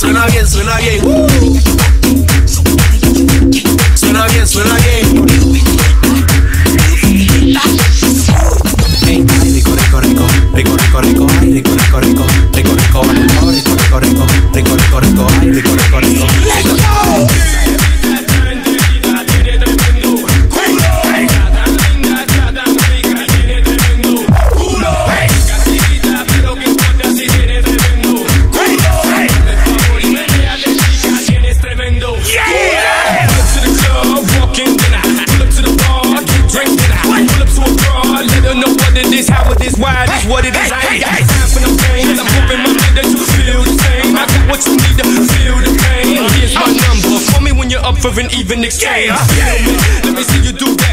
Suena bien, suena bien. Suena bien, suena bien. Hey, ay, rico, rico, rico, rico, rico, rico, ay, rico, rico, rico, rico, rico, rico, rico, rico, rico, rico, rico, rico, ay, rico, rico, rico. Let's go. Why this what it is? I ain't got time for no games. I'm hoping my nigga that you feel the same. I got what you need to feel the pain. Here's my number. Call me when you're up for an even exchange. Let me see you do that.